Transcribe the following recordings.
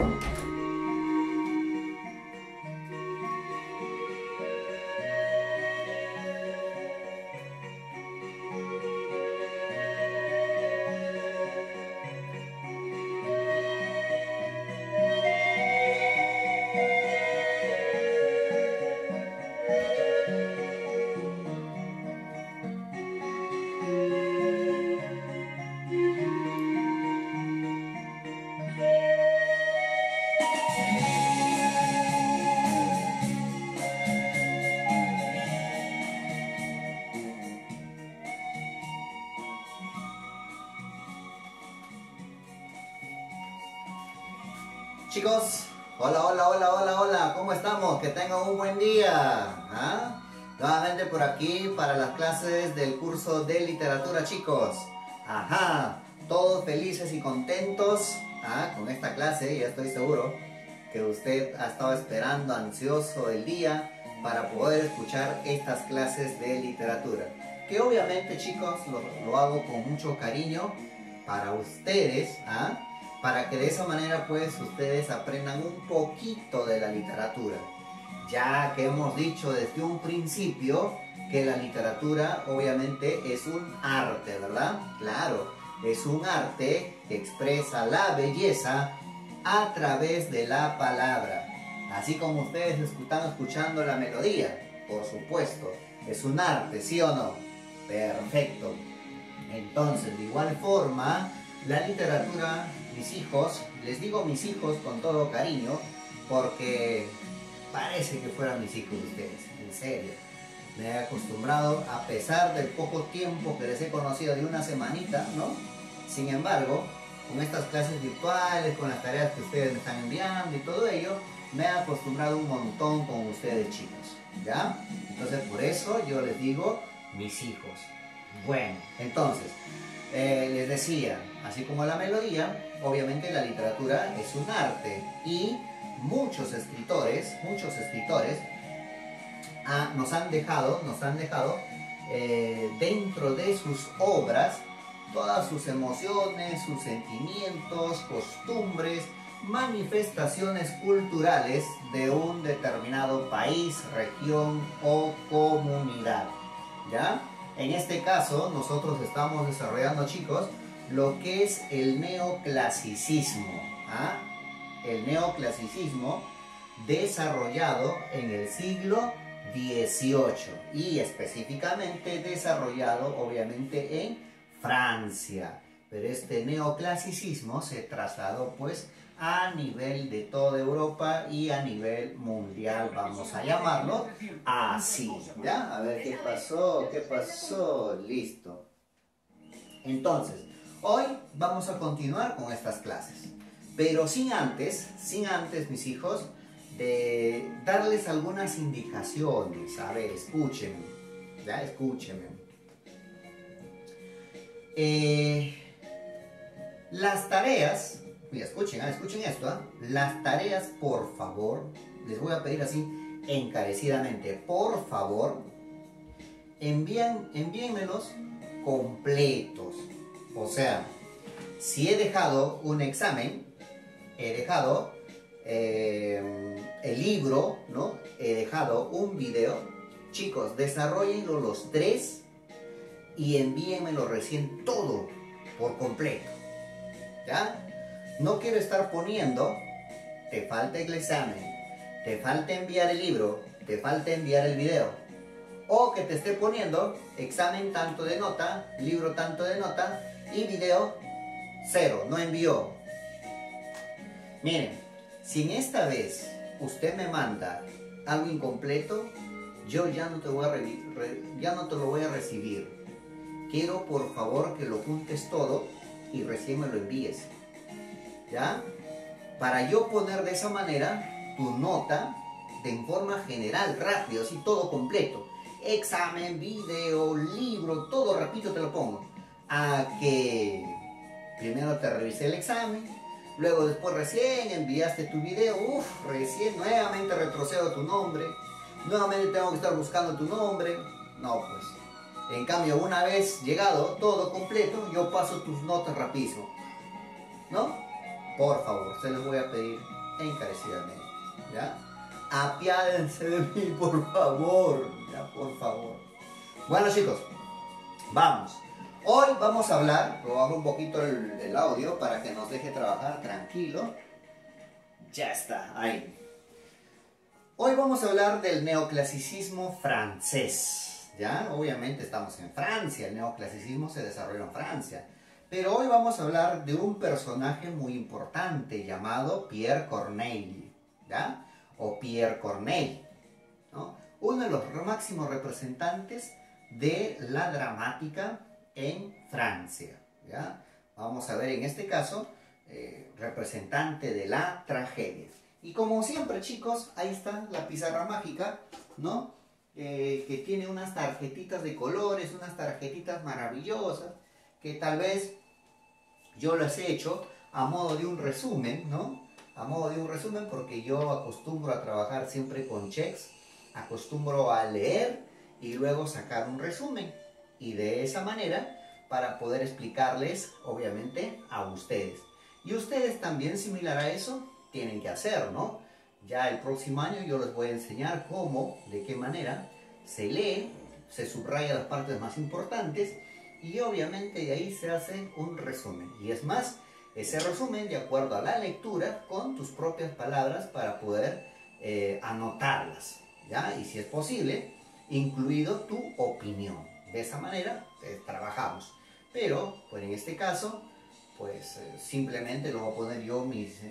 Chicos, hola, hola, hola, hola, hola, ¿cómo estamos? Que tengan un buen día. ¿Ah? Nuevamente por aquí para las clases del curso de literatura, chicos. Ajá, todos felices y contentos con esta clase. Ya estoy seguro que usted ha estado esperando ansioso el día para poder escuchar estas clases de literatura. Que obviamente, chicos, lo hago con mucho cariño para ustedes, para que de esa manera pues ustedes aprendan un poquito de la literatura, ya que hemos dicho desde un principio que la literatura obviamente es un arte, ¿verdad? Claro, es un arte que expresa la belleza a través de la palabra, así como ustedes están escuchando la melodía, por supuesto, es un arte, ¿sí o no? Perfecto. Entonces, de igual forma, la literatura, mis hijos, les digo mis hijos con todo cariño, porque parece que fueran mis hijos ustedes, en serio. Me he acostumbrado, a pesar del poco tiempo que les he conocido de una semanita, ¿no? Sin embargo, con estas clases virtuales, con las tareas que ustedes me están enviando y todo ello, me he acostumbrado un montón con ustedes, chicos, ¿ya? Entonces, por eso yo les digo mis hijos. Bueno, entonces, les decía, así como la melodía, obviamente la literatura es un arte y muchos escritores nos han dejado dentro de sus obras todas sus emociones, sus sentimientos, costumbres, manifestaciones culturales de un determinado país, región o comunidad, ¿ya? En este caso, nosotros estamos desarrollando, chicos, lo que es el neoclasicismo. El neoclasicismo desarrollado en el siglo XVIII y específicamente desarrollado, obviamente, en Francia. Pero este neoclasicismo se trasladó, pues, a nivel de toda Europa y a nivel mundial, vamos a llamarlo así, ¿ya? A ver, ¿qué pasó? Listo. Entonces, hoy vamos a continuar con estas clases, pero sin antes, mis hijos, de darles algunas indicaciones. A ver, escúchenme, ¿ya? Escúchenme. Las tareas, mira, escuchen esto, las tareas, por favor, les voy a pedir así encarecidamente, por favor, envíenmelos completos. O sea, si he dejado un examen, he dejado el libro, ¿no? He dejado un video, chicos, desarróllenlo los tres y envíenmelo recién todo por completo, ¿ya? No quiero estar poniendo, te falta el examen, te falta enviar el libro, te falta enviar el video, o que te esté poniendo examen tanto de nota, libro tanto de nota y video 0, no envió. Miren, si en esta vez usted me manda algo incompleto, yo ya no te lo voy a recibir. Quiero, por favor, que lo juntes todo y recién me lo envíes, ¿ya? Para yo poner de esa manera tu nota en forma general, rápido, así todo completo. Examen, video, libro, todo rapidito te lo pongo. A que primero te revisé el examen, luego después recién enviaste tu video, recién nuevamente retrocedo tu nombre, nuevamente tengo que estar buscando tu nombre. No, pues. En cambio, una vez llegado todo completo, yo paso tus notas rapidísimo, ¿no? Por favor, se los voy a pedir encarecidamente, ¿ya? Apiádense de mí, por favor, ya, por favor. Bueno, chicos, vamos. Hoy vamos a hablar, lo bajo un poquito el audio para que nos deje trabajar tranquilo. Ya está, ahí. Hoy vamos a hablar del neoclasicismo francés, ¿ya? Obviamente estamos en Francia, el neoclasicismo se desarrolló en Francia. Pero hoy vamos a hablar de un personaje muy importante llamado Pierre Corneille, ¿ya? O Pierre Corneille, ¿no? Uno de los máximos representantes de la dramática en Francia, ¿ya? Vamos a ver en este caso, representante de la tragedia. Y como siempre, chicos, ahí está la pizarra mágica, ¿no? Que tiene unas tarjetitas de colores, unas tarjetitas maravillosas, que tal vez yo las he hecho a modo de un resumen, ¿no? A modo de un resumen porque yo acostumbro a trabajar siempre con checks, acostumbro a leer y luego sacar un resumen. Y de esa manera, para poder explicarles, obviamente, a ustedes. Y ustedes también, similar a eso, tienen que hacer, ¿no? Ya el próximo año yo les voy a enseñar cómo, de qué manera se lee, se subraya las partes más importantes y obviamente de ahí se hace un resumen. Y es más, ese resumen de acuerdo a la lectura con tus propias palabras para poder anotarlas, ¿ya? Y si es posible, incluido tu opinión. De esa manera trabajamos. Pero, pues en este caso, pues simplemente lo voy a poner yo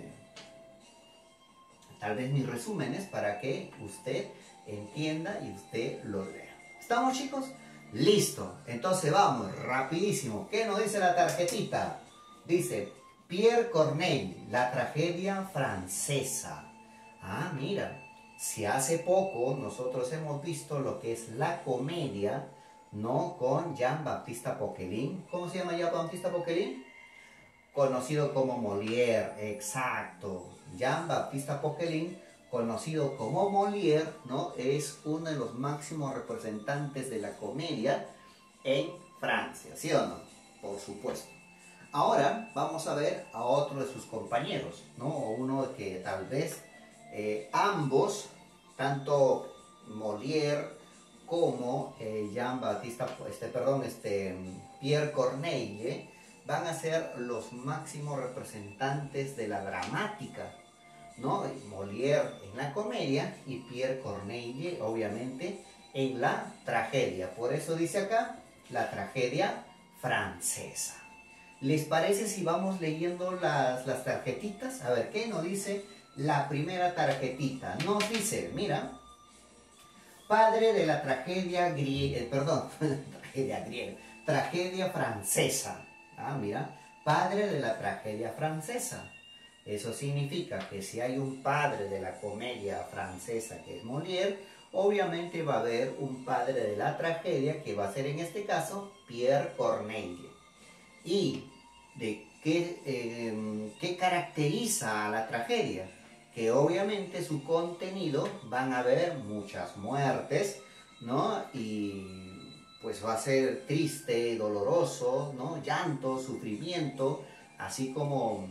tal vez mis resúmenes para que usted entienda y usted lo lea. ¿Estamos, chicos? Listo. Entonces vamos, rapidísimo. ¿Qué nos dice la tarjetita? Dice, Pierre Corneille, la tragedia francesa. Ah, mira, si hace poco nosotros hemos visto lo que es la comedia, ¿no? Con Jean-Baptiste Poquelin. ¿Cómo se llama Jean-Baptiste Poquelin? Conocido como Molière, exacto. Jean-Baptiste Poquelin, conocido como Molière, ¿no? Es uno de los máximos representantes de la comedia en Francia, ¿sí o no? Por supuesto. Ahora vamos a ver a otro de sus compañeros, ¿no? Uno que tal vez ambos, tanto Molière como Jean-Baptiste, Pierre Corneille, van a ser los máximos representantes de la dramática, ¿no? Molière en la comedia y Pierre Corneille, obviamente, en la tragedia. Por eso dice acá, la tragedia francesa. ¿Les parece si vamos leyendo las tarjetitas? A ver, ¿qué nos dice la primera tarjetita? Nos dice, mira, padre de la tragedia griega, tragedia francesa. Ah, mira, padre de la tragedia francesa. Eso significa que si hay un padre de la comedia francesa que es Molière, obviamente va a haber un padre de la tragedia que va a ser en este caso Pierre Corneille. ¿Y de qué caracteriza a la tragedia? Que obviamente su contenido van a haber muchas muertes, ¿no? Y pues va a ser triste, doloroso, ¿no? Llanto, sufrimiento, así como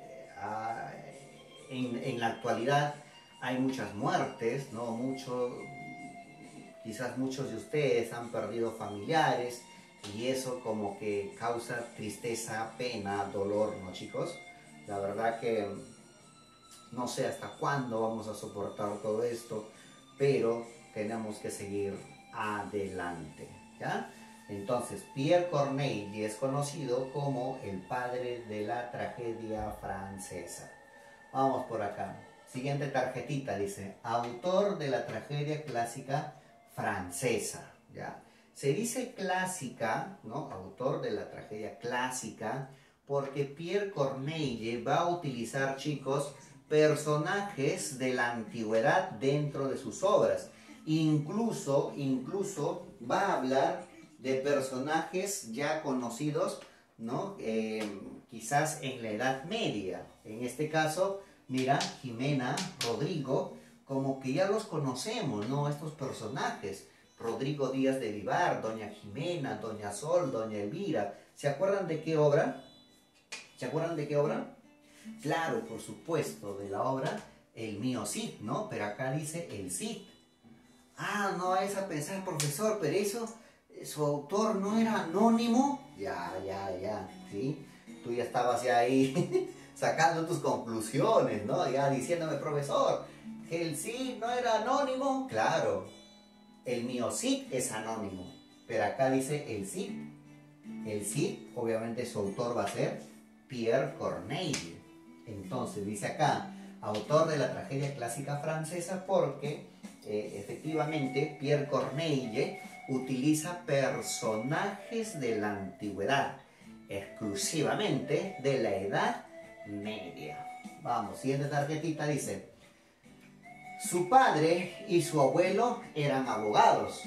en la actualidad hay muchas muertes, ¿no? Quizás muchos de ustedes han perdido familiares y eso como que causa tristeza, pena, dolor, ¿no, chicos? La verdad que no sé hasta cuándo vamos a soportar todo esto, pero tenemos que seguir adelante, ¿ya? Entonces, Pierre Corneille es conocido como el padre de la tragedia francesa. Vamos por acá. Siguiente tarjetita dice, autor de la tragedia clásica francesa, ¿ya? Se dice clásica, ¿no? Autor de la tragedia clásica, porque Pierre Corneille va a utilizar, chicos, personajes de la antigüedad dentro de sus obras. Incluso va a hablar de personajes ya conocidos, ¿no? Quizás en la Edad Media. En este caso, mira, Jimena, Rodrigo, como que ya los conocemos, ¿no? Estos personajes. Rodrigo Díaz de Vivar, Doña Jimena, Doña Sol, Doña Elvira. ¿Se acuerdan de qué obra? ¿Se acuerdan de qué obra? Claro, por supuesto, de la obra El mío Cid, ¿no? Pero acá dice el Cid. Ah, no vayas a pensar, profesor, pero eso, su autor no era anónimo. Ya, ¿sí? Tú ya estabas ya ahí sacando tus conclusiones, ¿no? Ya diciéndome, profesor, que el Cid no era anónimo. Claro, el mío Cid es anónimo, pero acá dice el Cid. El Cid, obviamente su autor va a ser Pierre Corneille. Entonces dice acá, autor de la tragedia clásica francesa, porque efectivamente Pierre Corneille utiliza personajes de la antigüedad, exclusivamente de la Edad Media. Vamos, siguiente tarjetita dice, su padre y su abuelo eran abogados.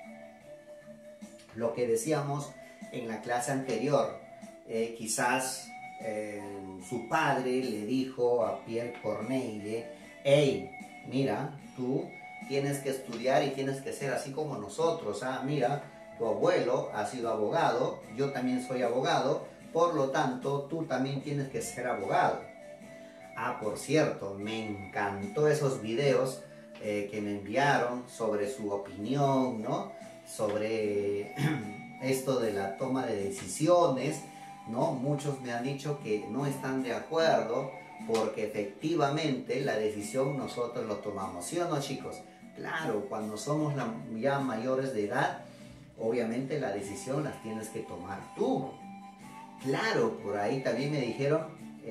Lo que decíamos en la clase anterior, quizás su padre le dijo a Pierre Corneille, hey, mira, tú tienes que estudiar y tienes que ser así como nosotros. Ah, mira, tu abuelo ha sido abogado, yo también soy abogado, por lo tanto, tú también tienes que ser abogado. Ah, por cierto, me encantó esos videos que me enviaron sobre su opinión, ¿no? Sobre esto de la toma de decisiones, ¿no? Muchos me han dicho que no están de acuerdo porque efectivamente la decisión nosotros lo tomamos, ¿sí o no, chicos? Claro, cuando somos ya mayores de edad, obviamente la decisión las tienes que tomar tú. Claro, por ahí también me dijeron,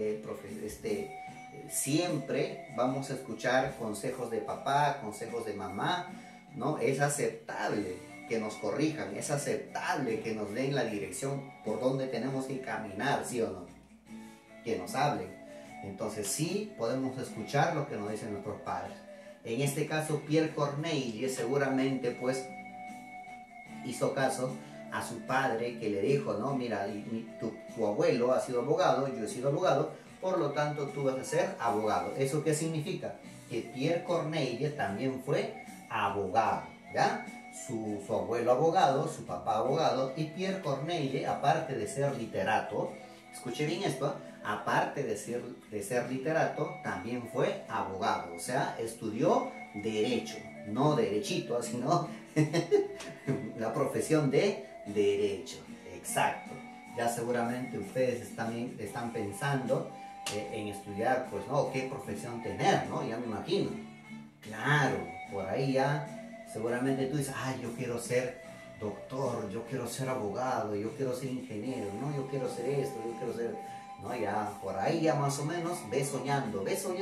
siempre vamos a escuchar consejos de papá, consejos de mamá, ¿no? Es aceptable que nos corrijan, es aceptable que nos den la dirección por donde tenemos que caminar, ¿sí o no? Que nos hablen. Entonces sí podemos escuchar lo que nos dicen nuestros padres. En este caso Pierre Corneille seguramente pues hizo caso a su padre que le dijo, no, mira, tu abuelo ha sido abogado, yo he sido abogado, por lo tanto tú vas a ser abogado. ¿Eso qué significa? Que Pierre Corneille también fue abogado, ¿ya? Su abuelo abogado, su papá abogado, y Pierre Corneille, aparte de ser literato, escuche bien esto, aparte de ser literato, también fue abogado, o sea, estudió derecho, no derechito, sino la profesión de derecho, exacto. Ya seguramente ustedes están pensando en estudiar, pues, ¿no? ¿Qué profesión tener, no? Ya me imagino. Claro, por ahí ya seguramente tú dices, ay, yo quiero ser doctor, yo quiero ser abogado, yo quiero ser ingeniero, no, yo quiero ser esto, yo quiero ser... No, ya, por ahí ya más o menos ves soñando,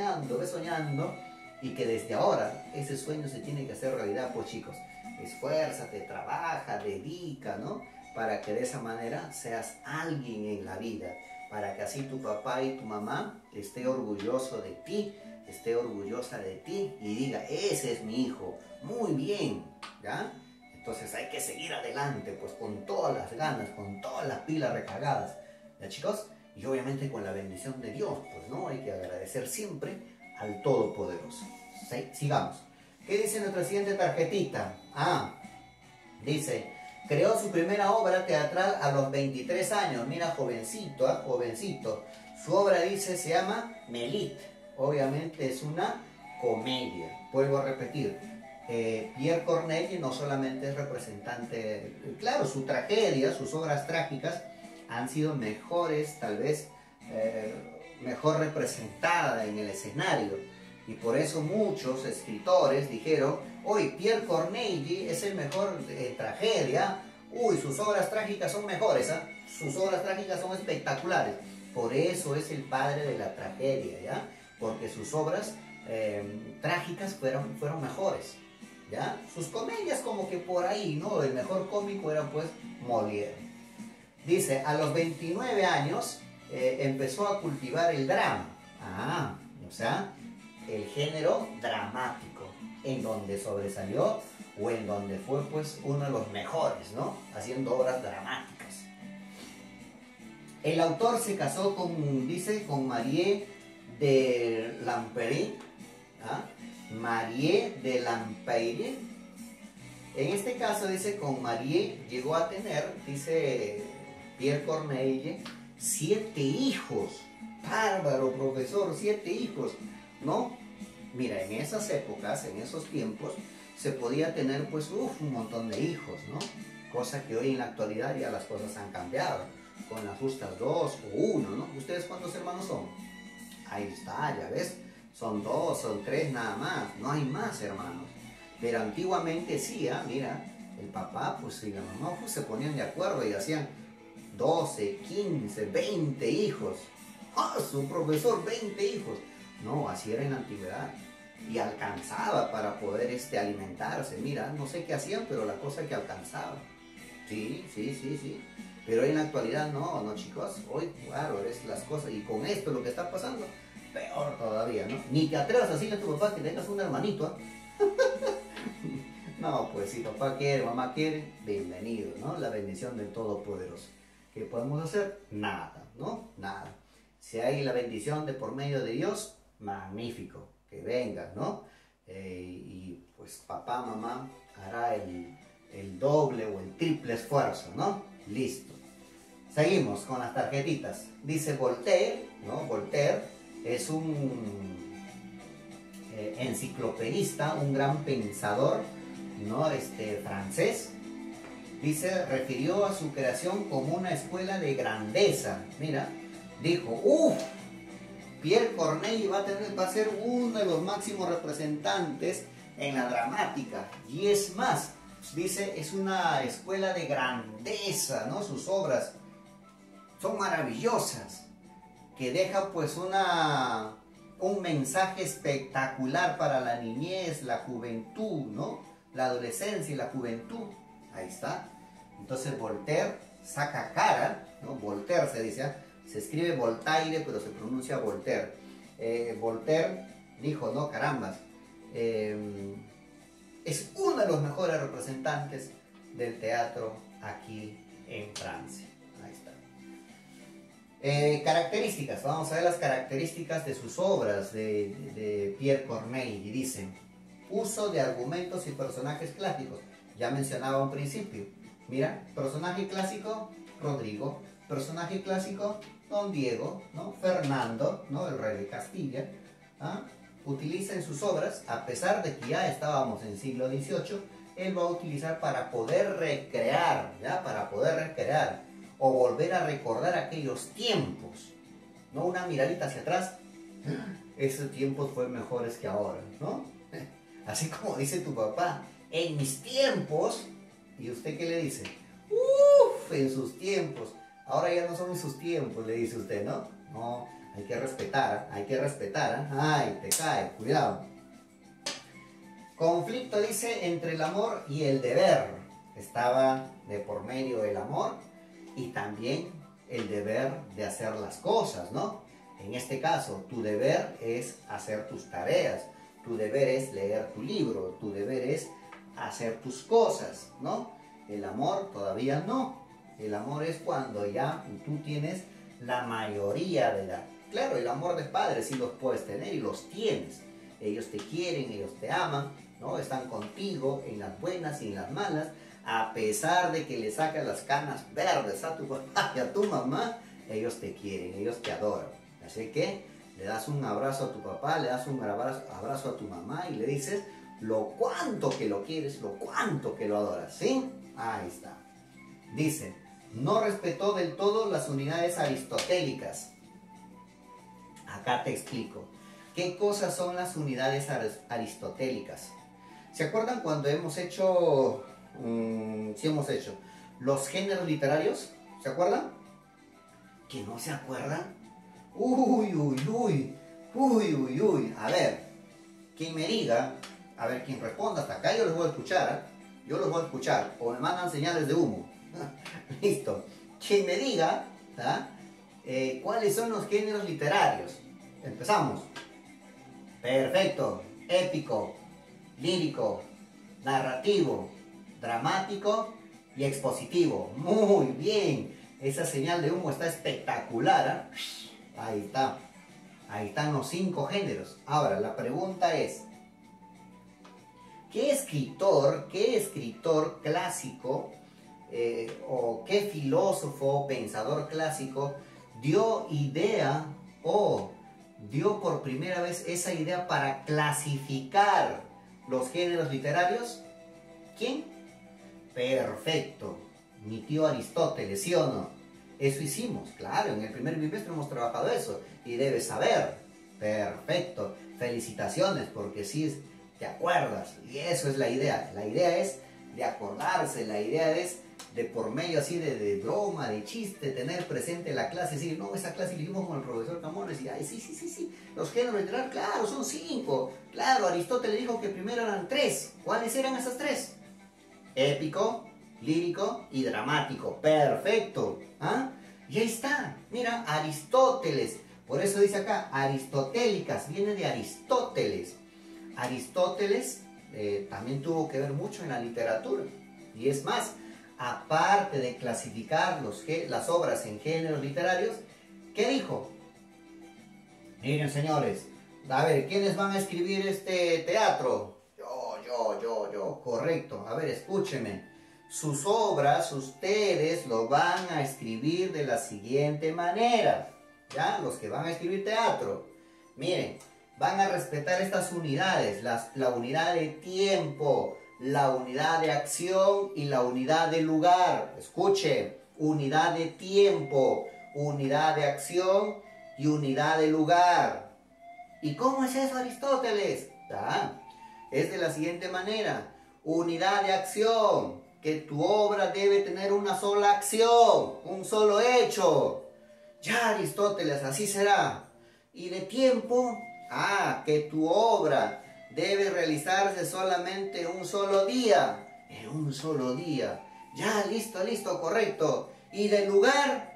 y que desde ahora ese sueño se tiene que hacer realidad, pues chicos, esfuérzate, trabaja, dedica, ¿no? Para que de esa manera seas alguien en la vida, para que así tu papá y tu mamá esté orgulloso de ti, esté orgullosa de ti y diga, ese es mi hijo, muy bien, ¿ya? Entonces hay que seguir adelante, pues con todas las ganas, con todas las pilas recargadas, ¿ya chicos? Y obviamente con la bendición de Dios, pues no, hay que agradecer siempre al Todopoderoso. Sigamos. ¿Qué dice nuestra siguiente tarjetita? Ah, dice, creó su primera obra teatral a los 23 años. Mira, jovencito, jovencito. Su obra, dice, se llama Mélisande. Obviamente es una comedia. Vuelvo a repetir. Pierre Corneille no solamente es representante, claro, su tragedia, sus obras trágicas han sido mejores, tal vez mejor representada en el escenario, y por eso muchos escritores dijeron, hoy Pierre Corneille es el mejor tragedia, uy, sus obras trágicas son mejores, ¿eh? Sus obras trágicas son espectaculares, por eso es el padre de la tragedia, ¿ya? Porque sus obras trágicas fueron mejores, ¿ya? Sus comedias como que por ahí, ¿no? El mejor cómico era pues Molière. Dice, a los 29 años empezó a cultivar el drama. Ah, o sea, el género dramático, en donde sobresalió o en donde fue pues uno de los mejores, ¿no? Haciendo obras dramáticas. El autor se casó con Marie de Lamperry. ¿Ah? Marie de Lamperry. En este caso, dice, con Marie llegó a tener, dice Pierre Corneille, 7 hijos. bárbaro, profesor, 7 hijos, ¿no? Mira, en esas épocas, en esos tiempos, se podía tener pues un montón de hijos, ¿no? Cosa que hoy en la actualidad ya las cosas han cambiado, con las justas 2 o 1, ¿no? ¿Ustedes cuántos hermanos son? Ahí está, ya ves, son 2, son 3 nada más, no hay más hermanos. Pero antiguamente sí, mira, el papá pues y la mamá pues se ponían de acuerdo y hacían 12, 15, 20 hijos. ¡Ah, su profesor, 20 hijos! No, así era en la antigüedad. Y alcanzaba para poder alimentarse. Mira, no sé qué hacían, pero la cosa es que alcanzaba. Sí, sí, sí, sí. Pero en la actualidad no, chicos. Hoy, claro, es las cosas. Y con esto lo que está pasando, peor todavía, ¿no? Ni te atrevas a decirle a tu papá que tengas un hermanito, No, pues si papá quiere, mamá quiere, bienvenido, ¿no? La bendición del Todopoderoso. ¿Qué podemos hacer? Nada, ¿no? Nada. Si hay la bendición de por medio de Dios, magnífico, que venga, ¿no? Y pues papá, mamá hará el doble o el triple esfuerzo, ¿no? Listo. Seguimos con las tarjetitas. Dice Voltaire, ¿no? Voltaire es un enciclopedista, un gran pensador, ¿no? Francés. Dice, refirió a su creación como una escuela de grandeza. Mira, dijo, Pierre Corneille va a ser uno de los máximos representantes en la dramática. Y es más, dice, es una escuela de grandeza, ¿no? Sus obras son maravillosas, que deja pues un mensaje espectacular para la niñez, la juventud, ¿no? La adolescencia y la juventud. Ahí está. Entonces Voltaire saca cara, ¿no? Voltaire se dice, se escribe Voltaire, pero se pronuncia Voltaire. Voltaire dijo, no, carambas, es uno de los mejores representantes del teatro aquí en Francia. Ahí está. Características, vamos a ver las características de sus obras de Pierre Corneille. Y dicen, uso de argumentos y personajes clásicos. Ya mencionaba un principio. Mira, personaje clásico, Rodrigo. Personaje clásico, Don Diego, ¿no? Fernando, ¿no? El rey de Castilla. Utiliza en sus obras, a pesar de que ya estábamos en siglo XVIII, él va a utilizar para poder recrear, ¿ya? Para poder recrear o volver a recordar aquellos tiempos. No una miradita hacia atrás. Esos tiempos fueron mejores que ahora, ¿no? Así como dice tu papá, en mis tiempos, ¿y usted qué le dice? En sus tiempos. Ahora ya no son en sus tiempos, le dice usted, ¿no? No, hay que respetar, Ay, te cae, cuidado. Conflicto, dice, entre el amor y el deber. Estaba de por medio el amor y también el deber de hacer las cosas, ¿no? En este caso, tu deber es hacer tus tareas, tu deber es leer tu libro, tu deber es hacer tus cosas, ¿no? El amor todavía no. El amor es cuando ya tú tienes la mayoría de edad. Claro, el amor de padres sí los puedes tener y los tienes. Ellos te quieren, ellos te aman, ¿no? Están contigo en las buenas y en las malas, a pesar de que le sacas las canas verdes a tu papá y a tu mamá, ellos te quieren, ellos te adoran. Así que le das un abrazo a tu papá, le das un abrazo a tu mamá y le dices lo cuánto que lo quieres, lo cuánto que lo adoras, ¿sí? Ahí está. Dice, no respetó del todo las unidades aristotélicas. Acá te explico. ¿Qué cosas son las unidades aristotélicas? ¿Se acuerdan cuando hemos hecho, sí hemos hecho, los géneros literarios? ¿Se acuerdan? ¿Que no se acuerdan? Uy. A ver, quien me diga, a ver, quien responda hasta acá, yo los voy a escuchar, Yo los voy a escuchar, o me mandan señales de humo. Listo. Quien me diga, ¿cuáles son los géneros literarios? Empezamos. Perfecto. Épico, lírico, narrativo, dramático y expositivo. Muy bien. Esa señal de humo está espectacular. Ahí está. Ahí están los 5 géneros. Ahora, la pregunta es, ¿qué escritor clásico o qué filósofo, pensador clásico dio idea Oh, dio por primera vez esa idea para clasificar los géneros literarios. ¿Quién? Perfecto. Mi tío Aristóteles, ¿sí o no? Eso hicimos, claro, en el primer bimestre hemos trabajado eso y debes saber. Perfecto. Felicitaciones, porque sí te acuerdas. Y eso es la idea. La idea es de acordarse, la idea es de por medio así de broma, de chiste, tener presente la clase, decir, no, esa clase la hicimos con el profesor Camones y, ay, sí, los géneros literarios, claro, son 5, claro, Aristóteles dijo que primero eran 3, ¿cuáles eran esas 3? Épico, lírico y dramático, perfecto, ¿ah? Y ahí está, mira, Aristóteles, por eso dice acá, aristotélicas, viene de Aristóteles. Aristóteles también tuvo que ver mucho en la literatura, y es más, aparte de clasificar las obras en géneros literarios, ¿qué dijo? Miren, señores, a ver, ¿quiénes van a escribir este teatro? Yo, correcto. A ver, escúchenme. Sus obras, ustedes lo van a escribir de la siguiente manera. ¿Ya? Los que van a escribir teatro. Miren, van a respetar estas unidades. La unidad de tiempo, la unidad de acción y la unidad de lugar. Escuchen, unidad de tiempo, unidad de acción y unidad de lugar. ¿Y cómo es eso, Aristóteles? ¿Ah? Es de la siguiente manera. Unidad de acción, que tu obra debe tener una sola acción, un solo hecho. Ya, Aristóteles, así será. Y de tiempo, que tu obra debe realizarse solamente un solo día. En un solo día. Ya, listo, correcto. ¿Y de lugar?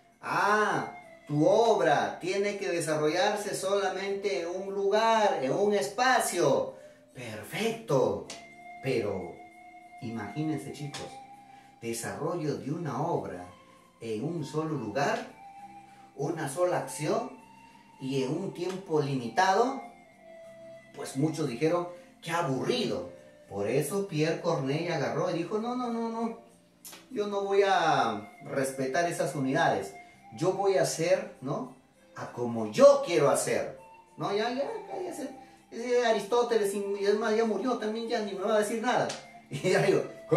Tu obra tiene que desarrollarse solamente en un lugar, en un espacio. Perfecto. Pero, imagínense, chicos, desarrollo de una obra en un solo lugar, una sola acción y en un tiempo limitado, pues muchos dijeron, qué aburrido. Por eso Pierre Corneille agarró y dijo, no, yo no voy a respetar esas unidades. Yo voy a hacer, ¿no? A como yo quiero hacer. No, ya, cállese. Ese Aristóteles, y es más, ya murió también, ya ni me va a decir nada. Y ya digo, ¿qué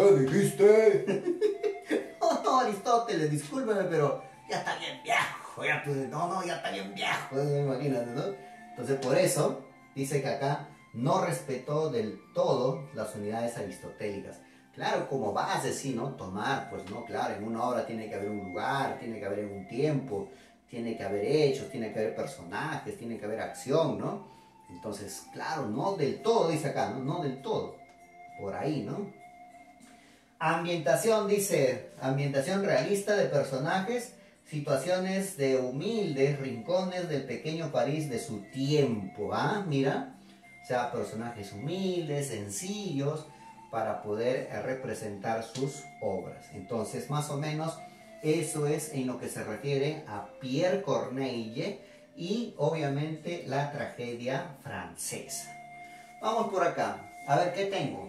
dijiste? No, Aristóteles, discúlpeme, pero ya está bien viejo. Ya está bien viejo. Imagínate, ¿no? Entonces, por eso, dice que acá no respetó del todo las unidades aristotélicas. Claro, como base, sí, ¿no? Tomar, pues, ¿no? Claro, en una obra tiene que haber un lugar, tiene que haber un tiempo, tiene que haber hechos, tiene que haber personajes, tiene que haber acción, ¿no? Entonces, claro, no del todo, dice acá, ¿no? No del todo. Por ahí, ¿no? Ambientación, dice, ambientación realista de personajes, situaciones de humildes rincones del pequeño París de su tiempo, Mira, o sea, personajes humildes, sencillos, para poder representar sus obras. Entonces, más o menos, eso es en lo que se refiere a Pierre Corneille y, obviamente, la tragedia francesa. Vamos por acá, a ver qué tengo.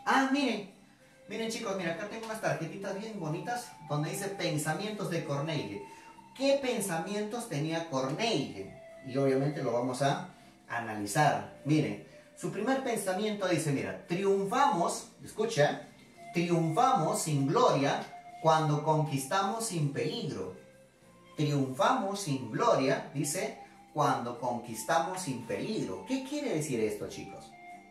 Miren chicos, mira, acá tengo unas tarjetitas bien bonitas donde dice pensamientos de Corneille. ¿Qué pensamientos tenía Corneille? Y obviamente lo vamos a analizar. Miren, su primer pensamiento dice, mira, triunfamos, escucha, triunfamos sin gloria cuando conquistamos sin peligro. Triunfamos sin gloria, dice, cuando conquistamos sin peligro. ¿Qué quiere decir esto, chicos?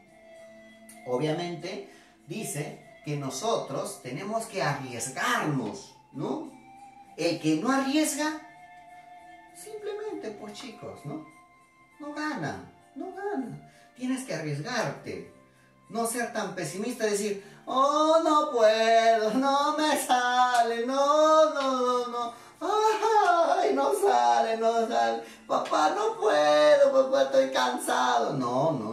Obviamente, dice que nosotros tenemos que arriesgarnos, ¿no? El que no arriesga, simplemente, pues chicos, ¿no? No gana. Tienes que arriesgarte. No ser tan pesimista, decir, oh, no puedo, no me sale, no. Ay, no sale. Papá, no puedo, papá, estoy cansado. No.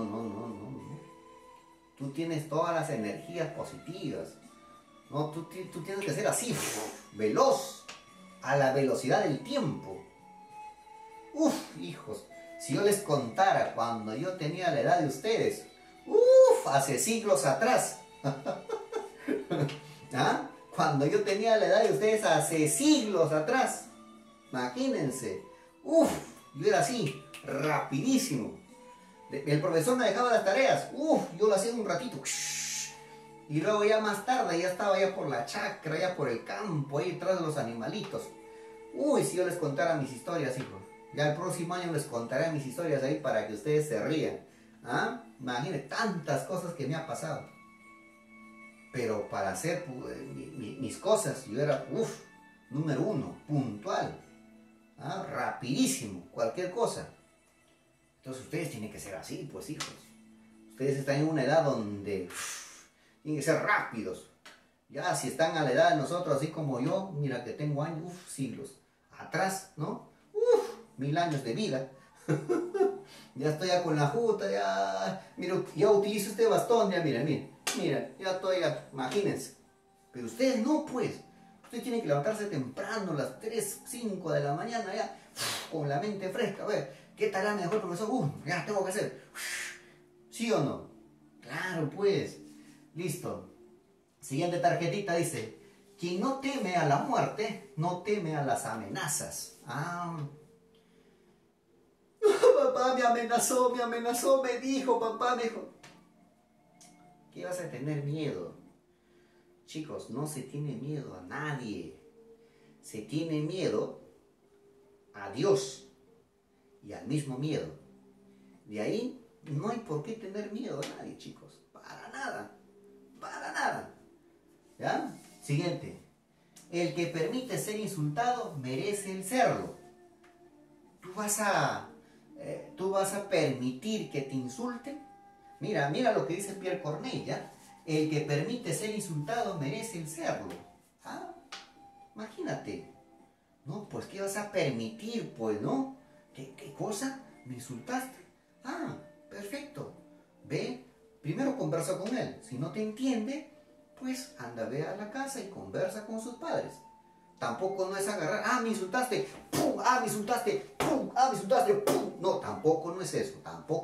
Tú tienes todas las energías positivas. No, tú tienes que ser así, veloz, a la velocidad del tiempo. Hijos, si yo les contara cuando yo tenía la edad de ustedes, hace siglos atrás. Cuando yo tenía la edad de ustedes hace siglos atrás. Imagínense. Yo era así, rapidísimo. El profesor me dejaba las tareas, yo lo hacía en un ratito. Y luego ya más tarde, ya estaba ya por la chacra, ya por el campo, ahí detrás de los animalitos. Si yo les contara mis historias, hijos. Ya el próximo año les contaré mis historias ahí para que ustedes se rían. ¿Ah? Imagínense tantas cosas que me ha pasado. Pero para hacer mis cosas, yo era, número uno, puntual. ¿Ah? Rapidísimo, cualquier cosa. Entonces ustedes tienen que ser así, pues hijos. Ustedes están en una edad donde tienen que ser rápidos. Ya si están a la edad de nosotros, así como yo, mira que tengo años, siglos atrás, ¿no? 1000 años de vida. Ya estoy ya con la juta, mira, ya utilizo este bastón, ya miren, ya estoy, imagínense. Pero ustedes no, pues. Ustedes tienen que levantarse temprano, las 3, 5 de la mañana, ya, con la mente fresca. A ver, ¿qué tarea me dejó el profesor? Ya tengo que hacer. ¿Sí o no? Claro, pues. Listo. Siguiente tarjetita dice: quien no teme a la muerte, no teme a las amenazas. Papá me amenazó, me dijo, papá me dijo. ¿Qué vas a tener miedo? Chicos, no se tiene miedo a nadie. Se tiene miedo a Dios y al mismo miedo. De ahí no hay por qué tener miedo a nadie, chicos. Para nada. Para nada. ¿Ya? Siguiente. El que permite ser insultado merece el serlo. Tú vas a permitir que te insulten. Mira lo que dice Pierre Corneille, ¿ya? El que permite ser insultado merece el serlo. Imagínate. No, pues ¿qué vas a permitir, pues, no? ¿Qué cosa? ¿Me insultaste? Perfecto. Ve, primero conversa con él. Si no te entiende, pues anda, ve a la casa y conversa con sus padres. Tampoco no es agarrar, me insultaste, ¡pum! Me insultaste, ¡pum! Me insultaste, ¡pum! No, tampoco no es eso,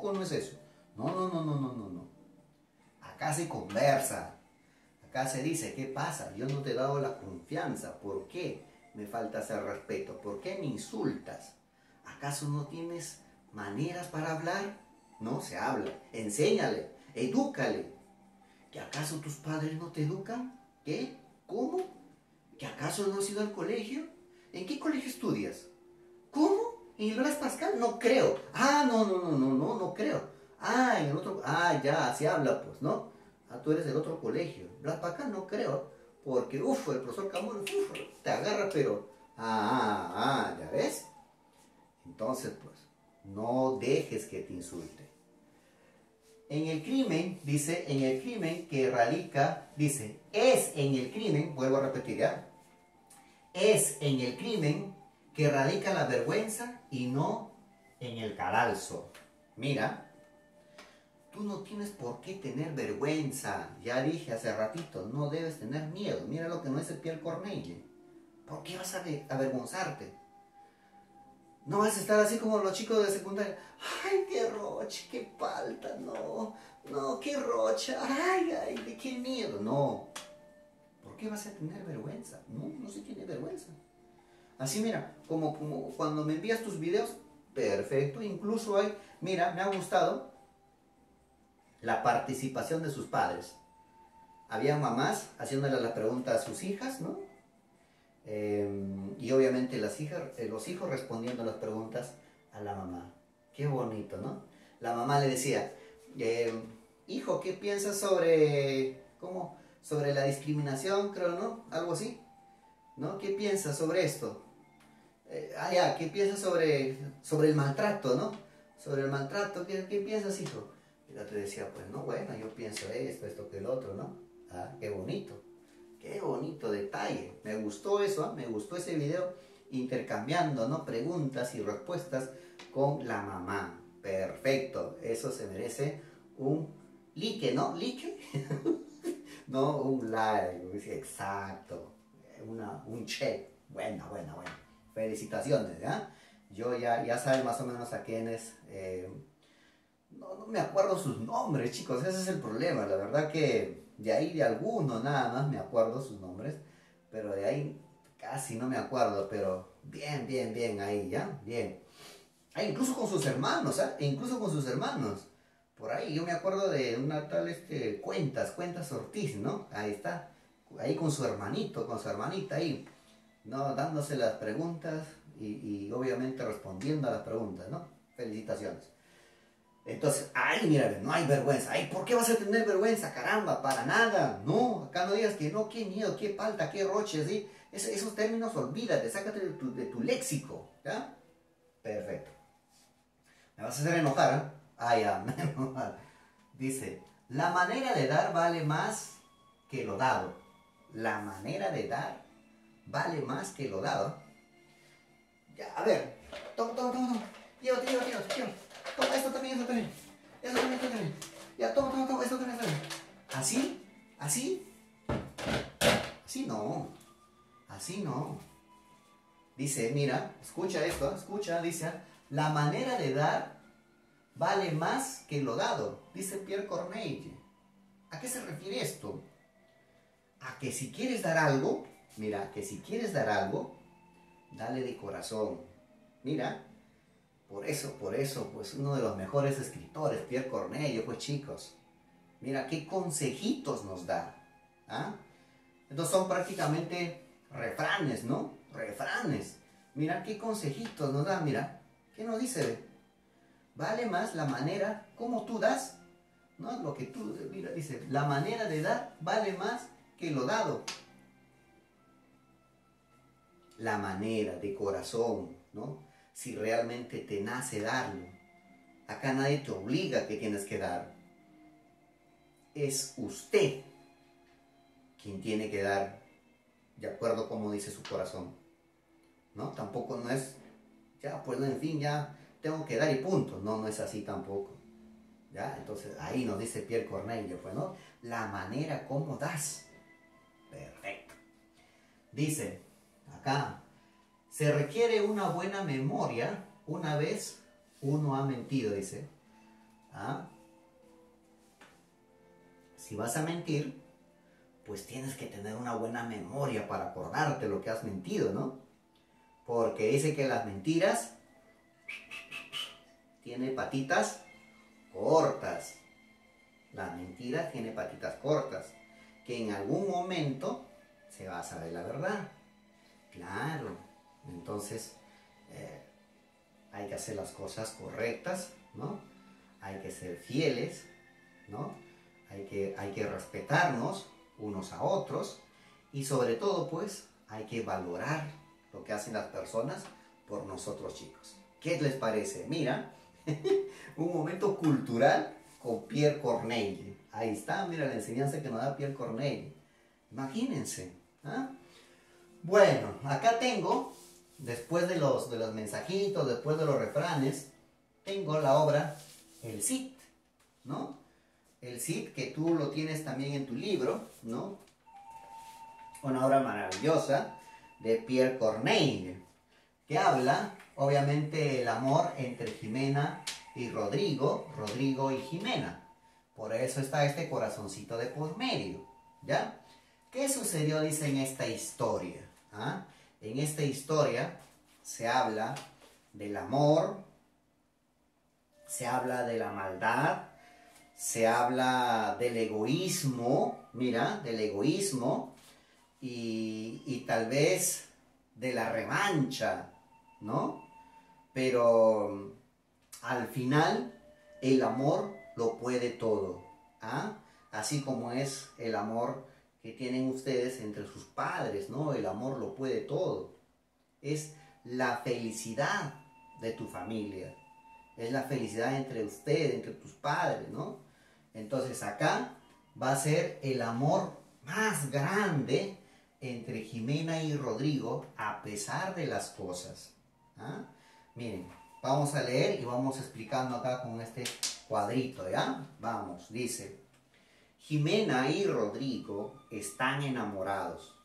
No. Acá se conversa, acá se dice, ¿qué pasa? Yo no te he dado la confianza, ¿por qué me faltas el respeto? ¿Por qué me insultas? ¿Acaso no tienes maneras para hablar? No, se habla, enséñale, edúcale. ¿Que acaso tus padres no te educan? ¿Qué? ¿Cómo? ¿Que acaso no has ido al colegio? ¿En qué colegio estudias? ¿Cómo? ¿En el Blas Pascal? No creo. No creo. En el otro... ya, así habla, pues, ¿no? Tú eres del otro colegio. Blas Pascal no creo. Porque, el profesor Camón, te agarra, pero... ¿ya ves? Entonces, pues, no dejes que te insulte. En el crimen, dice, en el crimen que radica, dice, es en el crimen, vuelvo a repetir ya, es en el crimen que radica la vergüenza y no en el cadalso. Mira, tú no tienes por qué tener vergüenza, ya dije hace ratito, no debes tener miedo. Mira lo que no dice Pierre Corneille. ¿Por qué vas a avergonzarte? No vas a estar así como los chicos de secundaria. Ay, qué roche, qué falta, no, qué rocha, ay, de qué miedo. No. ¿Por qué vas a tener vergüenza? No se tiene vergüenza. Así mira, como cuando me envías tus videos, perfecto, incluso hay, mira, me ha gustado la participación de sus padres. Había mamás haciéndole la pregunta a sus hijas, ¿no? Y obviamente los hijos respondiendo las preguntas a la mamá. Qué bonito, ¿no? La mamá le decía, hijo, ¿qué piensas sobre la discriminación, creo, ¿no? Algo así, ¿no? ¿Qué piensas sobre esto? ¿Qué piensas sobre el maltrato, ¿no? Sobre el maltrato, ¿qué piensas, hijo? Y el otro decía, pues no, bueno, yo pienso esto que el otro, ¿no? Qué bonito. Qué bonito detalle. Me gustó eso, me gustó ese video intercambiando, ¿no? Preguntas y respuestas con la mamá. Perfecto. Eso se merece un like, ¿no? ¿Like? No, un like. Exacto. Un check. Buena. Felicitaciones, ¿ya? Yo ya saben más o menos a quiénes. No me acuerdo sus nombres, chicos. Ese es el problema. La verdad que... de ahí de alguno nada más me acuerdo sus nombres, pero de ahí casi no me acuerdo, pero bien ahí, ¿ya? Bien. incluso con sus hermanos, ¿ah? E incluso con sus hermanos. Por ahí, yo me acuerdo de una tal, Cuentas Ortiz, ¿no? Ahí está. Ahí con su hermanito, con su hermanita ahí, ¿no? Dándose las preguntas y obviamente respondiendo a las preguntas, ¿no? Felicitaciones. Entonces, ay, mira, no hay vergüenza. Ay, ¿por qué vas a tener vergüenza? Caramba, para nada. No, acá no digas que no, qué miedo, qué falta, qué roche, ¿sí? Esos términos olvídate, sácate de tu léxico, ¿ya? Perfecto. ¿Me vas a hacer enojar, eh? Ah, ya, menos mal. Dice, la manera de dar vale más que lo dado. La manera de dar vale más que lo dado. Ya, a ver, toma. Llévate. Toma, esto también. Esto también. Ya, toma, esto también. ¿Así? ¿Así? Así no. Así no. Dice, mira, escucha esto, dice, la manera de dar vale más que lo dado, dice Pierre Corneille. ¿A qué se refiere esto? A que si quieres dar algo, mira, que si quieres dar algo, dale de corazón. Mira, por eso, pues uno de los mejores escritores, Pierre Corneille, pues chicos. Mira, qué consejitos nos da. ¿Ah? Entonces son prácticamente refranes, ¿no? Refranes. Mira qué consejitos nos da, mira. ¿Qué nos dice? Vale más la manera como tú das, ¿no? Lo que tú, mira, dice, la manera de dar vale más que lo dado. La manera de corazón, ¿no? Si realmente te nace darlo. Acá nadie te obliga a que tienes que dar. Es usted quien tiene que dar de acuerdo como dice su corazón, ¿no? Tampoco no es, ya, pues en fin, ya tengo que dar y punto. No, no es así tampoco, ¿ya? Entonces ahí nos dice Pierre Corneille, pues, ¿no? La manera como das. Perfecto. Dice, acá, se requiere una buena memoria una vez uno ha mentido, dice. ¿Ah? Si vas a mentir, pues tienes que tener una buena memoria para acordarte lo que has mentido, ¿no? Porque dice que las mentiras tienen patitas cortas. La mentira tiene patitas cortas. Que en algún momento se va a saber la verdad. Claro. Entonces, hay que hacer las cosas correctas, ¿no? Hay que ser fieles, ¿no? Hay que respetarnos unos a otros y sobre todo, pues, hay que valorar lo que hacen las personas por nosotros, chicos. ¿Qué les parece? Mira, un momento cultural con Pierre Corneille. Ahí está, mira la enseñanza que nos da Pierre Corneille. Imagínense. ¿Ah? Bueno, acá tengo, después de los mensajitos, después de los refranes, tengo la obra El Cid, ¿no? El Cid, que tú lo tienes también en tu libro, ¿no? Una obra maravillosa de Pierre Corneille, que habla, obviamente, el amor entre Jimena y Rodrigo, Rodrigo y Jimena. Por eso está este corazoncito de por medio, ¿ya? ¿Qué sucedió, dice, en esta historia? ¿Ah? En esta historia se habla del amor, se habla de la maldad, se habla del egoísmo, mira, del egoísmo y tal vez de la revancha, ¿no? Pero al final el amor lo puede todo, ¿ah? Así como es el amor que tienen ustedes entre sus padres, ¿no? El amor lo puede todo. Es la felicidad de tu familia. Es la felicidad entre ustedes, entre tus padres, ¿no? Entonces acá va a ser el amor más grande entre Jimena y Rodrigo a pesar de las cosas. ¿Ah? Miren, vamos a leer y vamos explicando acá con este cuadrito, ¿ya? Vamos, dice: Jimena y Rodrigo están enamorados.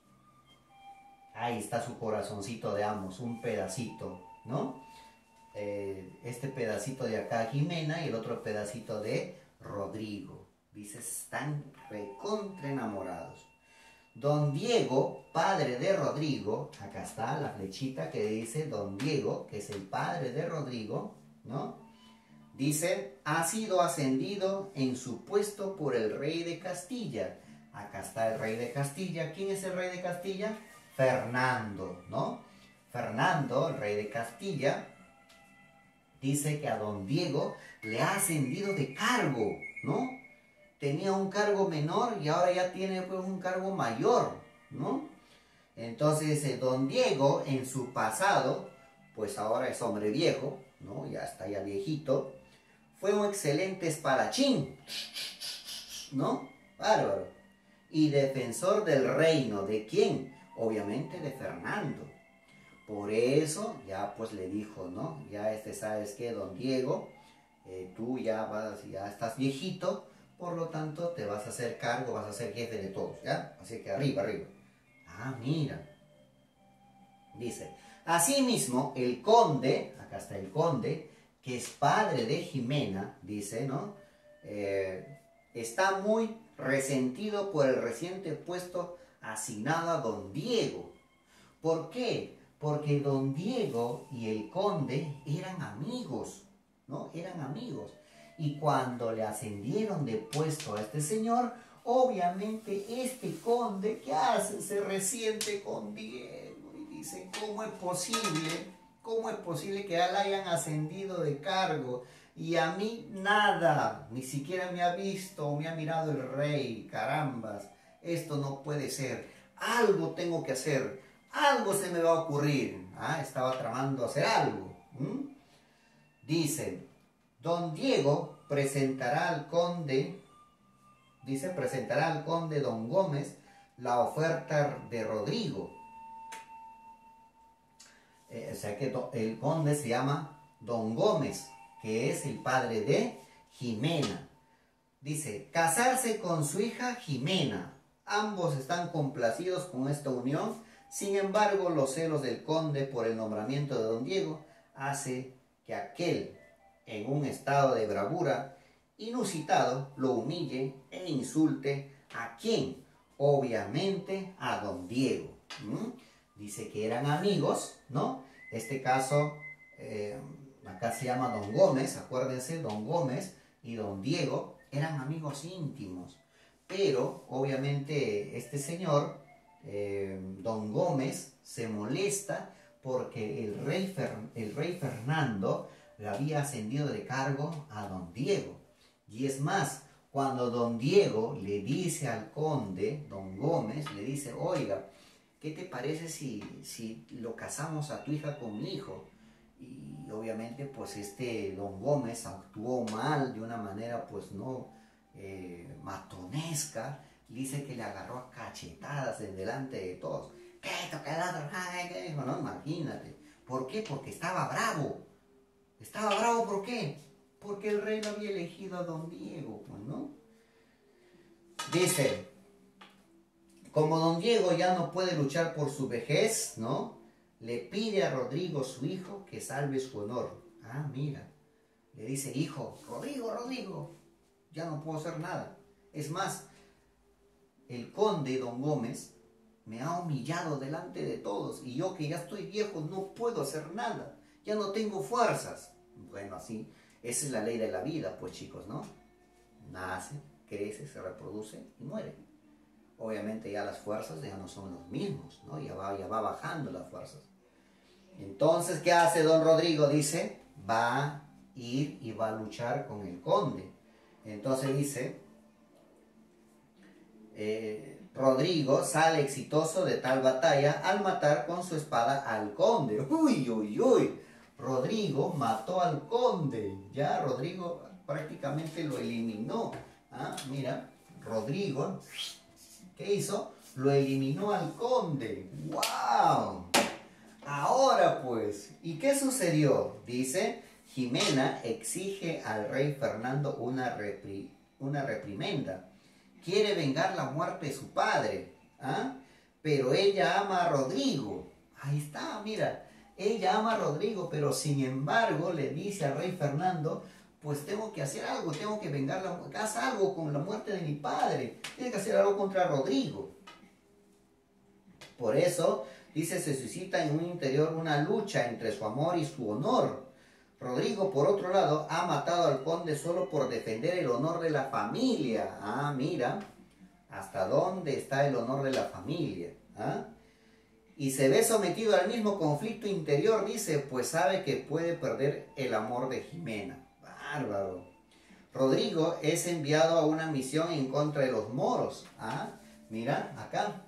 Ahí está su corazoncito de ambos, un pedacito, ¿no? Este pedacito de acá Jimena y el otro pedacito de Rodrigo. Dice, están recontra enamorados. Don Diego, padre de Rodrigo, acá está la flechita que dice Don Diego, que es el padre de Rodrigo, ¿no? Dice, ha sido ascendido en su puesto por el rey de Castilla. Acá está el rey de Castilla. ¿Quién es el rey de Castilla? Fernando, ¿no? Fernando, el rey de Castilla, dice que a Don Diego le ha ascendido de cargo, ¿no? Tenía un cargo menor y ahora ya tiene pues un cargo mayor, ¿no? Entonces, Don Diego en su pasado, pues ahora es hombre viejo, ¿no? Ya está ya viejito. Fue un excelente espadachín, ¿no? Bárbaro. Y defensor del reino. ¿De quién? Obviamente de Fernando. Por eso ya pues le dijo, ¿no? Ya sabes que Don Diego, tú ya estás viejito, por lo tanto te vas a hacer cargo, vas a ser jefe de todos, ¿ya? Así que arriba, arriba. Ah, mira. Dice, asimismo el conde, acá está el conde, que es padre de Jimena, dice, ¿no? Está muy resentido por el reciente puesto asignado a Don Diego. ¿Por qué? Porque Don Diego y el conde eran amigos, ¿no? Eran amigos. Y cuando le ascendieron de puesto a este señor, obviamente este conde, ¿qué hace? Se resiente con Diego y dice, ¿cómo es posible? ¿Cómo es posible que le hayan ascendido de cargo y a mí nada? Ni siquiera me ha visto o me ha mirado el rey, carambas. Esto no puede ser. Algo tengo que hacer. Algo se me va a ocurrir. Estaba tramando hacer algo. Dice, Don Diego presentará al conde, dice, presentará al conde Don Gómez la oferta de Rodrigo. O sea que el conde se llama Don Gómez, que es el padre de Jimena. Dice, casarse con su hija Jimena. Ambos están complacidos con esta unión. Sin embargo, los celos del conde por el nombramiento de Don Diego hace que aquel, en un estado de bravura inusitado, lo humille e insulte. ¿A quién? Obviamente a Don Diego. Dice que eran amigos, ¿no? Este caso, acá se llama Don Gómez, acuérdense, Don Gómez y Don Diego eran amigos íntimos. Pero, obviamente, este señor, Don Gómez, se molesta porque el rey Fernando le había ascendido de cargo a Don Diego. Y es más, cuando Don Diego le dice al conde, Don Gómez, le dice, oiga, ¿qué te parece si lo casamos a tu hija con mi hijo? Y obviamente pues Don Gómez actuó mal, de una manera pues no matonesca. Dice que le agarró a cachetadas en delante de todos. ¿Qué toca el otro? ¿Qué dijo? No, imagínate. ¿Por qué? Porque estaba bravo. ¿Estaba bravo por qué? Porque el rey lo había elegido a Don Diego, pues, ¿no? Dice, como Don Diego ya no puede luchar por su vejez, ¿no? Le pide a Rodrigo, su hijo, que salve su honor. Ah, mira. Le dice, hijo, Rodrigo, ya no puedo hacer nada. Es más, el conde Don Gómez me ha humillado delante de todos y yo que ya estoy viejo no puedo hacer nada. Ya no tengo fuerzas. Bueno, así, esa es la ley de la vida, pues chicos, ¿no? Nace, crece, se reproduce y muere. Obviamente ya las fuerzas ya no son los mismos, ¿no? Ya va bajando las fuerzas. Entonces, ¿qué hace Don Rodrigo? Dice, va a ir y va a luchar con el conde. Entonces dice, Rodrigo sale exitoso de tal batalla al matar con su espada al conde. ¡Uy, uy, uy! Rodrigo mató al conde. Ya Rodrigo prácticamente lo eliminó. Mira, Rodrigo, ¿qué hizo? Lo eliminó al conde. ¡Wow! Ahora pues, ¿y qué sucedió? Dice, Jimena exige al rey Fernando una reprimenda. Quiere vengar la muerte de su padre, pero ella ama a Rodrigo. Ahí está, mira, ella ama a Rodrigo, pero sin embargo le dice al rey Fernando, pues tengo que hacer algo, tengo que vengar haz algo con la muerte de mi padre, tienes que hacer algo contra Rodrigo. Por eso, dice, se suscita en un interior una lucha entre su amor y su honor. Rodrigo, por otro lado, ha matado al conde solo por defender el honor de la familia. Ah, mira, hasta dónde está el honor de la familia. ¿Ah? Y se ve sometido al mismo conflicto interior, dice, pues sabe que puede perder el amor de Jimena. Bárbaro. Rodrigo es enviado a una misión en contra de los moros. Ah, mira, acá.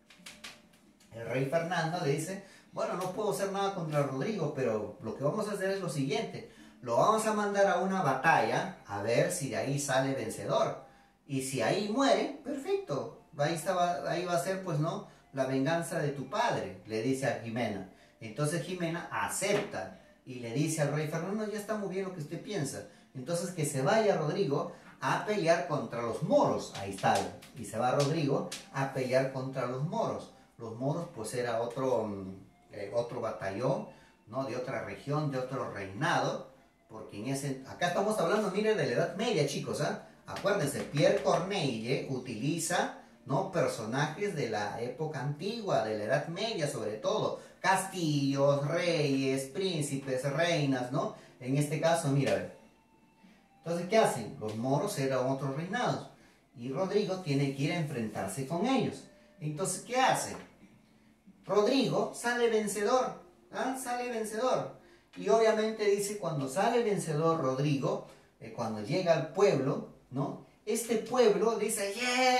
El rey Fernando le dice, bueno, no puedo hacer nada contra Rodrigo, pero lo que vamos a hacer es lo siguiente. Lo vamos a mandar a una batalla, a ver si de ahí sale vencedor. Y si ahí muere, perfecto. Ahí va a ser, pues, ¿no?, la venganza de tu padre, le dice a Jimena. Entonces Jimena acepta y le dice al rey Fernando, ya está muy bien lo que usted piensa. Entonces que se vaya Rodrigo a pelear contra los moros. Ahí está. Y se va Rodrigo a pelear contra los moros. Los moros, pues, era otro batallón, ¿no?, de otra región, de otro reinado. Porque acá estamos hablando, miren, de la Edad Media, chicos, ¿ah? Acuérdense, Pierre Corneille utiliza, ¿no?, personajes de la época antigua, de la Edad Media sobre todo. Castillos, reyes, príncipes, reinas, ¿no? En este caso, mira, a ver. Entonces, ¿qué hacen? Los moros eran otros reinados. Y Rodrigo tiene que ir a enfrentarse con ellos. Entonces, ¿qué hace? Rodrigo sale vencedor. ¿Ah? Sale vencedor. Y obviamente dice, cuando sale vencedor Rodrigo, cuando llega al pueblo, ¿no?, este pueblo dice,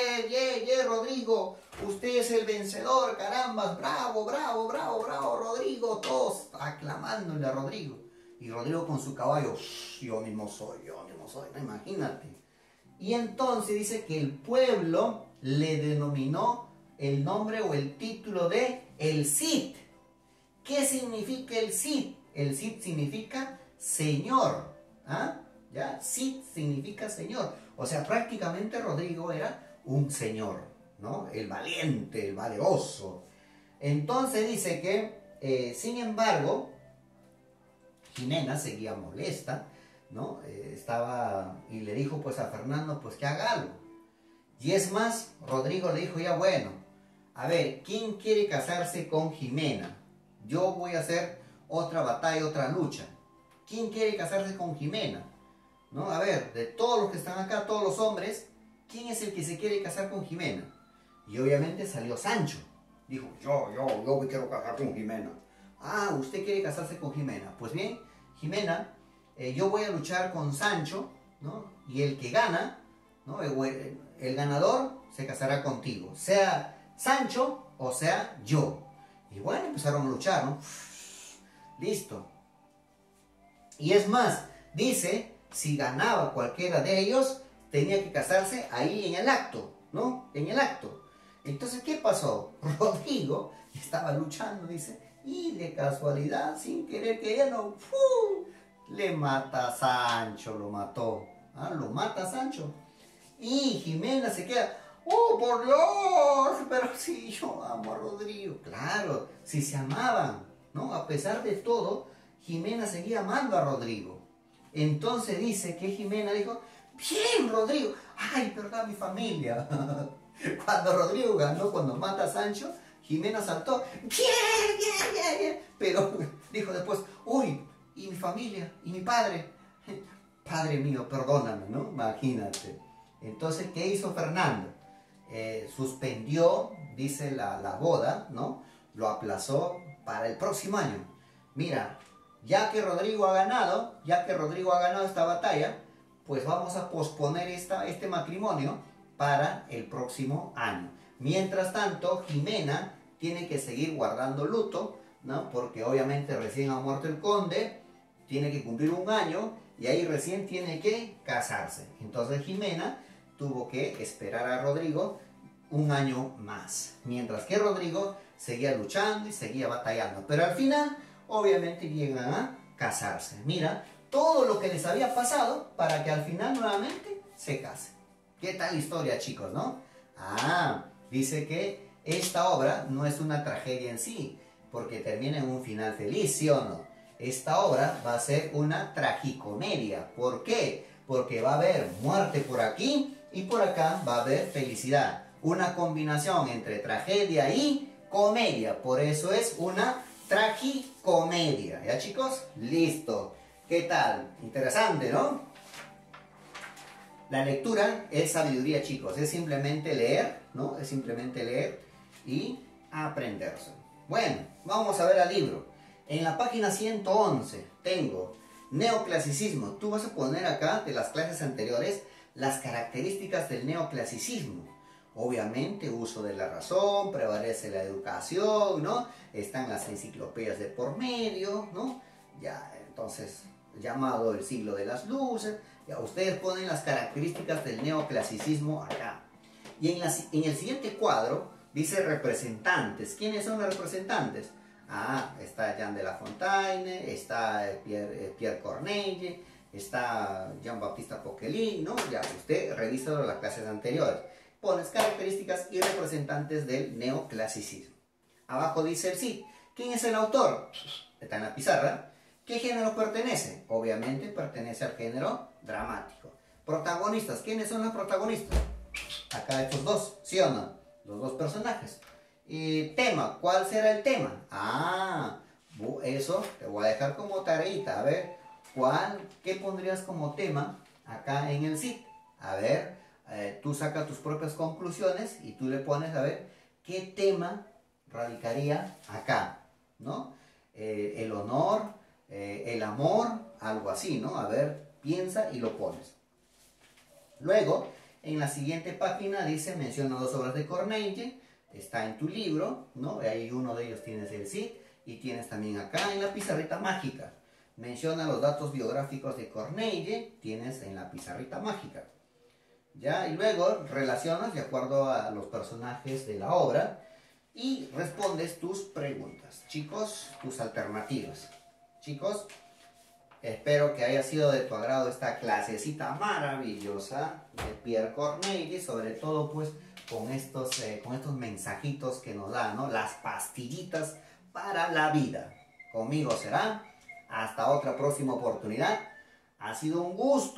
Rodrigo, usted es el vencedor, caramba, bravo, bravo, bravo, bravo, Rodrigo, todos aclamándole a Rodrigo. Y Rodrigo con su caballo, yo mismo soy, no, imagínate. Y entonces dice que el pueblo le denominó el nombre o el título de el Cid. ¿Qué significa el Cid? El Cid significa señor. ¿Ah? ¿Ya? Cid significa señor. O sea, prácticamente Rodrigo era un señor, ¿no? El valiente, el valeroso. Entonces dice que, sin embargo, Jimena seguía molesta, ¿no? Y le dijo, pues, a Fernando, pues, que haga algo. Y es más, Rodrigo le dijo, ya bueno, a ver, ¿quién quiere casarse con Jimena? Yo voy a hacer otra batalla, otra lucha. ¿Quién quiere casarse con Jimena? ¿No? A ver, de todos los que están acá, todos los hombres, ¿quién es el que se quiere casar con Jimena? Y obviamente salió Sancho. Dijo, yo me quiero casar con Jimena. Ah, ¿usted quiere casarse con Jimena? Pues bien, Jimena, yo voy a luchar con Sancho, ¿no? Y el que gana, ¿no?, el ganador se casará contigo. Sea Sancho o sea yo. Y bueno, empezaron a luchar, ¿no? Listo. Y es más, dice, si ganaba cualquiera de ellos, tenía que casarse ahí en el acto, ¿no? En el acto. Entonces, ¿qué pasó? Rodrigo estaba luchando, dice, y de casualidad, sin querer queriendo, le mata a Sancho, lo mató. ¿Ah? Lo mata a Sancho. Y Jimena se queda, ¡oh, por Dios! Pero si yo amo a Rodrigo. Claro, si se amaban, ¿no? A pesar de todo, Jimena seguía amando a Rodrigo. Entonces dice que Jimena dijo, bien, Rodrigo, ay, perdón, mi familia. Cuando Rodrigo ganó, cuando mata a Sancho, Jimena saltó, bien. Pero dijo después, uy, ¿y mi familia? ¿Y mi padre? Padre mío, perdóname, ¿no? Imagínate. Entonces, ¿qué hizo Fernando? Suspendió, dice, la boda, ¿no? Lo aplazó para el próximo año. Mira, ya que Rodrigo ha ganado esta batalla, pues vamos a posponer este matrimonio para el próximo año. Mientras tanto, Jimena tiene que seguir guardando luto, ¿no? Porque obviamente recién ha muerto el conde, tiene que cumplir un año y ahí recién tiene que casarse. Entonces Jimena tuvo que esperar a Rodrigo un año más, mientras que Rodrigo seguía luchando y seguía batallando. Pero al final, obviamente, llegan a casarse. Mira, todo lo que les había pasado para que al final nuevamente se casen. ¿Qué tal historia, chicos, no? Ah, dice que esta obra no es una tragedia en sí, porque termina en un final feliz, ¿sí o no? Esta obra va a ser una tragicomedia. ¿Por qué? Porque va a haber muerte por aquí y por acá va a haber felicidad. Una combinación entre tragedia y comedia. Por eso es una tragicomedia. ¿Ya, chicos? Listo. ¿Qué tal? Interesante, ¿no? La lectura es sabiduría, chicos. Es simplemente leer, ¿no? Es simplemente leer y aprenderse. Bueno, vamos a ver al libro. En la página 111 tengo neoclasicismo. Tú vas a poner acá, de las clases anteriores, las características del neoclasicismo. Obviamente, uso de la razón, prevalece la educación, ¿no? Están las enciclopedias de por medio, ¿no? Ya, entonces, llamado el siglo de las luces. Ya, ustedes ponen las características del neoclasicismo acá. Y en el siguiente cuadro dice representantes. ¿Quiénes son los representantes? Ah, está Jean de La Fontaine, está Pierre Corneille, está Jean-Baptiste Poquelin, ¿no? Ya, usted revisa las clases anteriores. Pones características y representantes del neoclasicismo. Abajo dice el sí. ¿Quién es el autor? Está en la pizarra. ¿Qué género pertenece? Obviamente pertenece al género dramático. Protagonistas. ¿Quiénes son los protagonistas? Acá estos dos, ¿sí o no? Los dos personajes. Y tema, ¿cuál será el tema? Ah, eso te voy a dejar como tareita. A ver, ¿qué pondrías como tema acá en el sí? A ver, tú sacas tus propias conclusiones y tú le pones, a ver, ¿qué tema radicaría acá? ¿No? El honor, el amor, algo así, ¿no? A ver, piensa y lo pones. Luego, en la siguiente página dice, menciona dos obras de Corneille, está en tu libro, ¿no? Ahí uno de ellos tienes el sí, y tienes también acá en la pizarrita mágica. Menciona los datos biográficos de Corneille, tienes en la pizarrita mágica. ¿Ya? Y luego relacionas de acuerdo a los personajes de la obra y respondes tus preguntas. Chicos, tus alternativas. Chicos, espero que haya sido de tu agrado esta clasecita maravillosa de Pierre Corneille, sobre todo pues con estos mensajitos que nos dan, ¿no? Las pastillitas para la vida. Conmigo será. Hasta otra próxima oportunidad. Ha sido un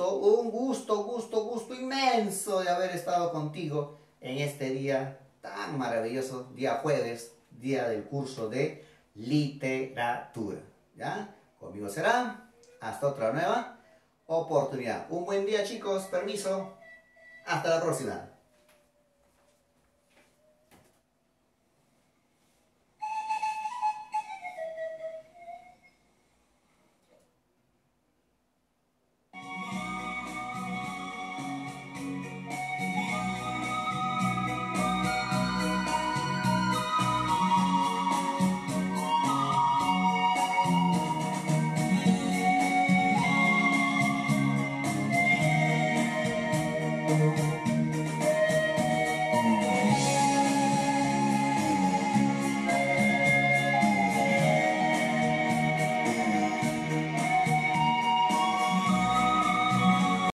gusto inmenso de haber estado contigo en este día tan maravilloso, día jueves, día del curso de literatura. ¿Ya? Conmigo será. Hasta otra nueva oportunidad. Un buen día, chicos. Permiso. Hasta la próxima.